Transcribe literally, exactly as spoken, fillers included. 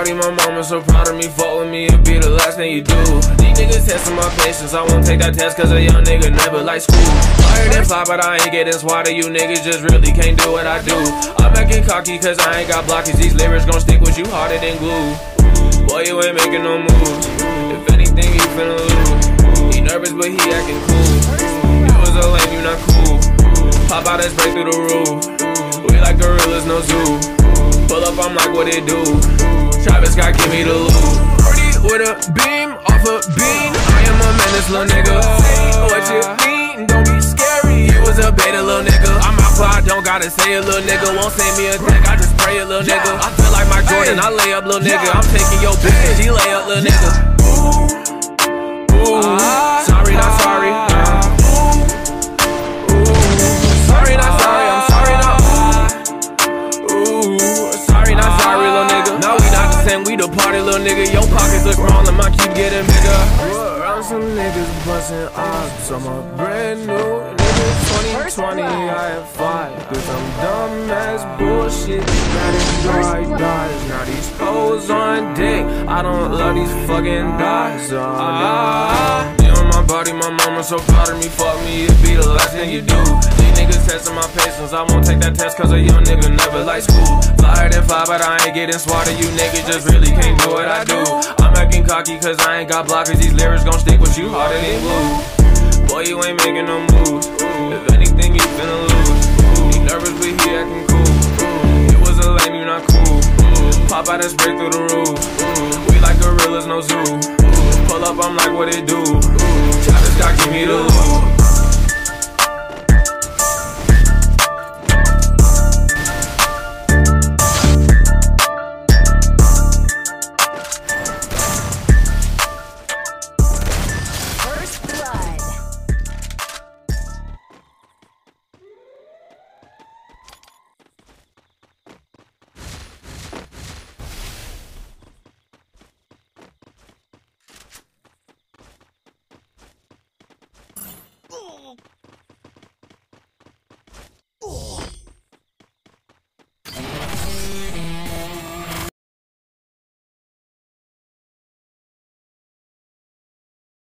body, my mama so proud of me. Fuck with me, it'll be the last thing you do. These niggas testing my patience, I won't take that test cause a young nigga never like school. Higher than fly, but I ain't getting swatted. You niggas just really can't do what I do. I'm acting cocky cause I ain't got blockers. These lyrics gon' stick with you harder than glue. Boy, you ain't making no moves. If anything, you finna lose. He nervous, but he acting cool. You was a lame, you not cool. Pop out and spray through the roof. We like gorillas, no zoo. Pull up, I'm like, what it do? Travis Scott, give me the loot. Pretty with a beam, off a bean. I am a menace, little nigga. Say what you mean, don't be scary. You was a beta, little nigga. I'm out, I don't gotta say a little nigga. Won't send me a thing, I just pray a little nigga. I feel like my Jordan, I lay up, little nigga. I'm taking your bitch, and she lay up, little nigga. Ooh, ooh, sorry, not sorry. Sorry, not sorry, I'm sorry, not ooh. Sorry, not sorry, little nigga. No, we not the same, we the party, little nigga. Your pockets look small and mine keep getting bigger. Around some niggas bustin' odds, I'm a brand new nigga. twenty twenty, I have five. Cause I'm dumb as bullshit. That is dry guys. Now these hoes on dick. I don't love these fucking guys. Oh, nah. My body, my mama so proud of me. Fuck me, it be the last thing you do. These niggas testing my patience, I won't take that test cause a young nigga never like school. Flyer than fly, but I ain't getting swatted. You niggas just really can't do what I do. I'm acting cocky cause I ain't got blockers. These lyrics gon' stick with you harder than glue. Boy, you ain't making no moves. If anything, you finna lose. He nervous, but he acting cool. You was a lame, you not cool. Pop out and spray through the roof. We like gorillas, no zoo. Pull up, I'm like, what it do? Travis Scott, give me the loot.